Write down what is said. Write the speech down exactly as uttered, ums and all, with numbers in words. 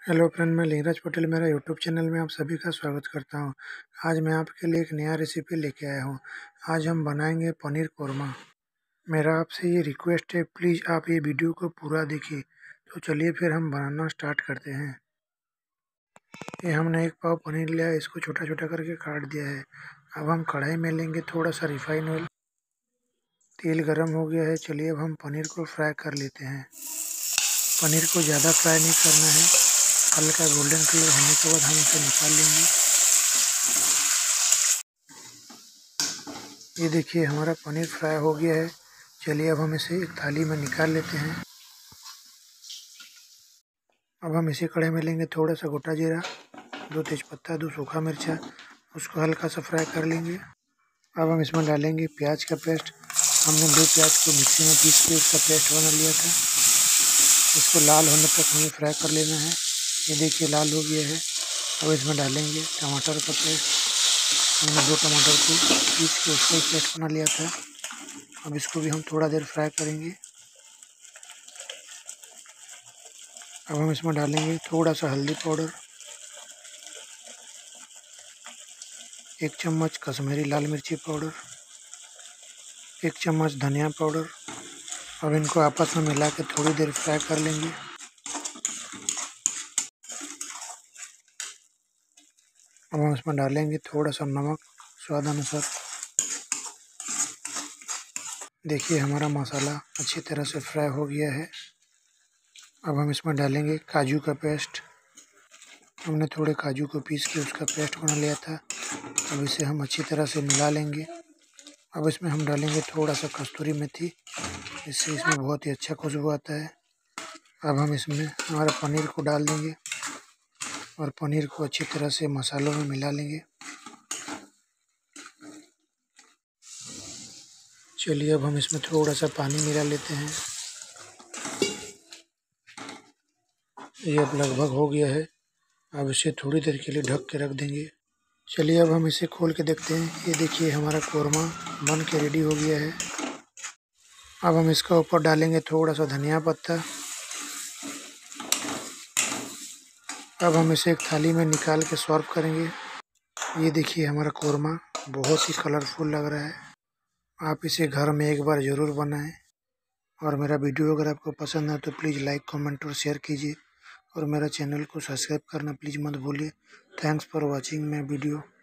Hello friend, मैं लिंगराज पटेल मेरा YouTube channel में आप सभी का स्वागत करता हूं। आज मैं आपके लिए एक नया रेसिपी लेके आया हूं। आज हम बनाएंगे पनीर कोरमा। मेरा आपसे ये रिक्वेस्ट है, प्लीज़ आप ये वीडियो को पूरा देखिए। तो चलिए फिर हम बनाना स्टार्ट करते हैं। ये हमने एक पाव पनीर लिया है, इसको छोटा छोटा करके काट दिया है। अब हम कढ़ाई में लेंगे थोड़ा सा रिफाइन ऑयल। तेल गर्म हो गया है, चलिए अब हम पनीर को फ्राई कर लेते हैं। पनीर को ज़्यादा फ्राई नहीं करना है, हल्का गोल्डन कलर होने के बाद हम इसे निकाल लेंगे। ये देखिए हमारा पनीर फ्राई हो गया है। चलिए अब हम इसे एक थाली में निकाल लेते हैं। अब हम इसी कढ़ाई में लेंगे थोड़ा सा गोटा जीरा, दो तेज़पत्ता, दो सूखा मिर्चा, उसको हल्का सा फ्राई कर लेंगे। अब हम इसमें डालेंगे प्याज का पेस्ट। हमने दो प्याज को मिक्सी में पीस के उसका पेस्ट बना लिया था। इसको लाल होने तक हमें फ्राई कर लेना है। ये देखिए लाल हो गया है। अब इसमें डालेंगे टमाटर का पेस्ट। हमने दो टमाटर को पीस के उसका पेस्ट बना लिया था। अब इसको भी हम थोड़ा देर फ्राई करेंगे। अब हम इसमें डालेंगे थोड़ा सा हल्दी पाउडर, एक चम्मच कश्मीरी लाल मिर्ची पाउडर, एक चम्मच धनिया पाउडर। अब इनको आपस में मिला के थोड़ी देर फ्राई कर लेंगे। अब हम इसमें डालेंगे थोड़ा सा नमक स्वाद अनुसार। देखिए हमारा मसाला अच्छी तरह से फ्राई हो गया है। अब हम इसमें डालेंगे काजू का पेस्ट। हमने थोड़े काजू को पीस के उसका पेस्ट बना लिया था। अब इसे हम अच्छी तरह से मिला लेंगे। अब इसमें हम डालेंगे थोड़ा सा कस्तूरी मेथी, इससे इसमें बहुत ही अच्छा खुशबू आता है। अब हम इसमें हमारा पनीर को डाल देंगे और पनीर को अच्छी तरह से मसालों में मिला लेंगे। चलिए अब हम इसमें थोड़ा सा पानी मिला लेते हैं। ये अब लगभग हो गया है। अब इसे थोड़ी देर के लिए ढक के रख देंगे। चलिए अब हम इसे खोल के देखते हैं। ये देखिए हमारा कोरमा बन के रेडी हो गया है। अब हम इसका ऊपर डालेंगे थोड़ा सा धनिया पत्ता। अब हम इसे एक थाली में निकाल के सर्व करेंगे। ये देखिए हमारा कोरमा बहुत ही कलरफुल लग रहा है। आप इसे घर में एक बार ज़रूर बनाएं। और मेरा वीडियो अगर आपको पसंद है तो प्लीज़ लाइक, कमेंट और शेयर कीजिए। और मेरा चैनल को सब्सक्राइब करना प्लीज़ मत भूलिए। Thanks for watching my video.